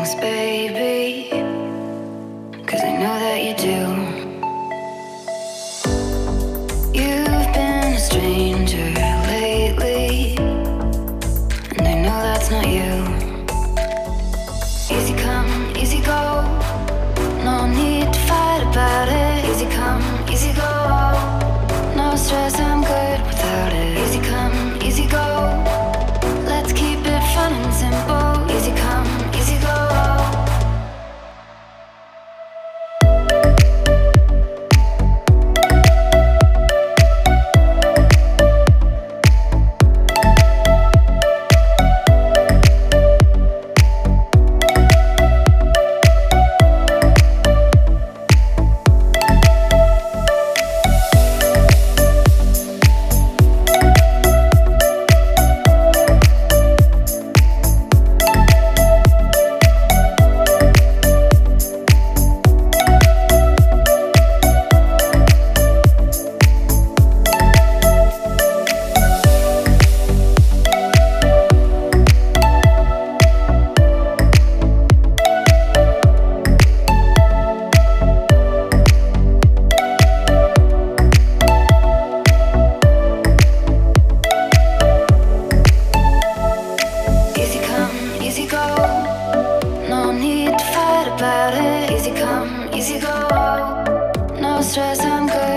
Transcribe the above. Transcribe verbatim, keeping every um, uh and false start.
things, baby, 'cause I know that you do. You've been a stranger lately, and I know that's not you. Easy come, easy go, no need to fight about it. Easy come, easy go, no stress, I'm good without it. Easy come, easy go, let's keep it fun and simple. Easy come, easy go. Easy come, easy go, no stress, I'm good.